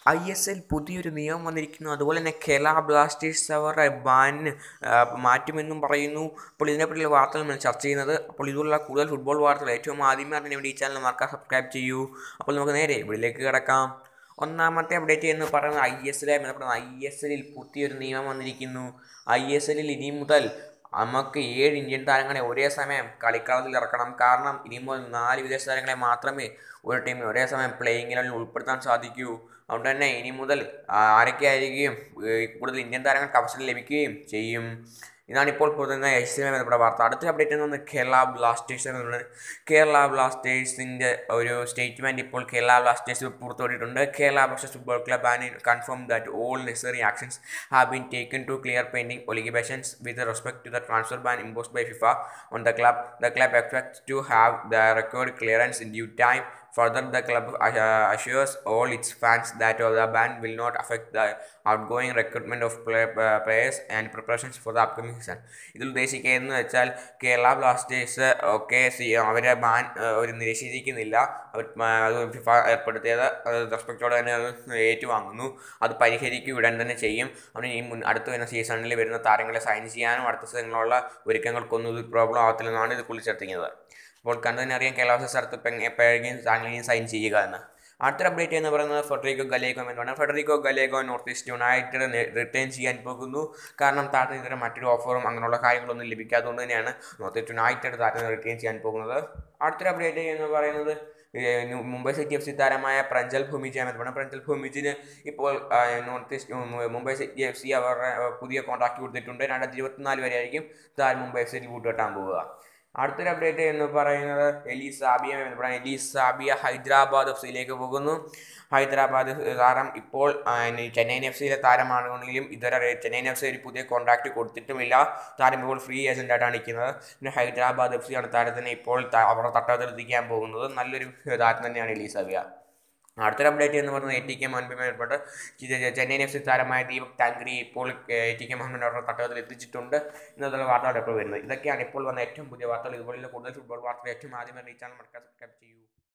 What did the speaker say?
ISL പുതിയൊരു നിയമം വന്നിരിക്കുന്നു. അതുപോലെ തന്നെ കേരള ബ്ലാസ്റ്റേഴ്സ് അവരുടെ ബാൻ മാറ്റുമെന്നും പറയുന്നു. അപ്പോൾ ഇതിനെപ്പറ്റിയുള്ള വാർത്തകൾ ചർച്ച ചെയ്യുന്നത്. അപ്പോൾ ഇതുപോലുള്ള കൂടുതൽ ഫുട്ബോൾ വാർത്തകൾ ഏറ്റവും ആദ്യമേ അറിയാൻ വേണ്ടി ഈ ചാനൽ മറക്കാതെ സബ്സ്ക്രൈബ് ചെയ്യൂ. അപ്പോൾ നമുക്ക് നേരെ ഇവിടേക്ക് കിടക്കാം. ഒന്നാമത്തെ അപ്ഡേറ്റ് എന്ന് പറയുന്നത് ISL പുതിയൊരു നിയമം വന്നിരിക്കുന്നു. ISL ഇനി മുതൽ നമുക്ക് 7 ഇന്ത്യൻ താരങ്ങളെ ഒരേ സമയം കളിക്കളത്തിൽ ഇറക്കണം. കാരണം ഇനി മുതൽ 4 വിദേശ താരങ്ങളെ മാത്രമേ ഒരു ടീമിൽ ഒരേ സമയം പ്ലേയിങ് ഇലവനിൽ ഉൾപ്പെടുത്താൻ സാധിക്കൂ. അതുകൊണ്ട് തന്നെ ഇനി മുതൽ ആരൊക്കെയായിരിക്കും കൂടുതൽ ഇന്ത്യൻ താരങ്ങൾക്ക് അവസരം ലഭിക്കുകയും ചെയ്യും. ഇതാണ് ഇപ്പോൾ പുതുന്ന ഐസിയുമായി ബന്ധപ്പെട്ട വാർത്ത. അടുത്ത അപ്ഡേറ്റ് എന്ന് പറയുന്നത് കേരള ബ്ലാസ്റ്റേഴ്സിൻ്റെ ഒരു സ്റ്റേറ്റ്മെൻറ്റ് ഇപ്പോൾ കേരള ബ്ലാസ്റ്റേഴ്സ് പുറത്തുവിട്ടിട്ടുണ്ട്. Kerala Blasters football club and confirm that all necessary actions have been taken to clear pending obligations with respect to the transfer ban imposed by FIFA on the club. The club expects to have the required clearance in due time. Further, the club assures all its fans that the ban will not affect the outgoing recruitment of players and preparations for the upcoming season. ഇതിൽ ഉദ്ദേശിക്കുന്നത് വെച്ചാൽ Kerala Blasters അവരെ ban നിഷേധിക്കുന്നില്ല. അത് FIFA ഏർപ്പെടുത്തിയത് റെസ്പെക്റ്റോടെ തന്നെ അത് ഏറ്റുവാങ്ങുന്നു. അത് പരിഹരിക്കും, ഉടൻ തന്നെ ചെയ്യും. അവന് അടുത്ത വരുന്ന സീസണിൽ വരുന്ന താരങ്ങളെ സൈൻ ചെയ്യാനും അടുത്ത സീസണിലുള്ള ഒരുക്കങ്ങൾക്കൊന്നും ഇത് പ്രോബ്ലം ആവത്തില്ലെന്നാണ് ഇത് കൂട്ടിച്ചേർത്തിരിക്കുന്നത്. അപ്പോൾ കണ്ടു തന്നെ അറിയാം കേരള ബ്ലാസ്റ്റേഴ്സ് അടുത്ത് എപ്പോഴെങ്കിലും താങ്കളെയും സൈൻ ചെയ്യുക എന്ന്. അടുത്തൊരു അപ്ഡേറ്റ് എന്ന് പറയുന്നത് Federico Gallego North East United return ചെയ്യാൻ പോകുന്നു. കാരണം താരത്തിന് ഇതുവരെ മറ്റൊരു ഓഫറും അങ്ങനെയുള്ള കാര്യങ്ങളൊന്നും ലഭിക്കാത്തതുകൊണ്ട് തന്നെയാണ് നോർത്ത് ഈസ്റ്റ് യുണൈറ്റഡ് താരത്തിന് റിട്ടേൺ ചെയ്യാൻ പോകുന്നത്. അടുത്തൊരു അപ്ഡേറ്റ് എന്ന് പറയുന്നത് മുംബൈ സിറ്റി FC താരമായ പ്രഞ്ചൽ ഭൂമിജിന് ഇപ്പോൾ മുംബൈ സിറ്റി FC അവരുടെ പുതിയ കോൺട്രാക്ട് കൊടുത്തിട്ടുണ്ട്. 2024 വരെ ആയിരിക്കും താരം മുംബൈ സിറ്റി കൂട്ടുകെട്ടാൻ പോവുക. അടുത്തൊരു അപ്ഡേറ്റ് എന്ന് പറയുന്നത് എലീസ് സാബിയ ഹൈദരാബാദ് FC പോകുന്നു. ഹൈദരാബാദ് താരം ഇപ്പോൾ ചെന്നൈയിൻ FC താരമാണെങ്കിലും ഇതുവരെ ചെന്നൈയിൻ FC ഒരു പുതിയ കോൺട്രാക്ട് കൊടുത്തിട്ടുമില്ല. താരം ഇപ്പോൾ ഫ്രീ ഏജന്റായിട്ടാണ് നിൽക്കുന്നത്. പിന്നെ ഹൈദരാബാദ് FC ആണ് താരത്തിന് ഇപ്പോൾ അവരുടെ തട്ടത്തിലെത്തിക്കാൻ പോകുന്നത്. നല്ലൊരു താരം തന്നെയാണ് എലീസ് സാബിയ. അടുത്തൊരു അപ്ഡേറ്റ് എന്ന് പറയുന്നത് ATK മോഹൻബയുമായി ബന്ധപ്പെട്ട് ചെന്നൈയിൻ FC താരമായ ദീപക് താങ്ക്രി ഇപ്പോൾ ATK മോഹൻബൻ അവരുടെ തട്ടകത്തിൽ എത്തിച്ചിട്ടുണ്ട് എന്നുള്ള വാർത്തകൾ എപ്പോൾ വരുന്നത്. ഇതൊക്കെയാണ് ഇപ്പോൾ വന്ന ഏറ്റവും പുതിയ വാർത്തകൾ. ഇതുപോലുള്ള കൂടുതൽ ഫുട്ബോൾ വാർത്തകൾ ഏറ്റവും ആദ്യമേ ഈ ചാനൽ മറക്കാതെ സബ്സ്ക്രൈബ് ചെയ്യൂ.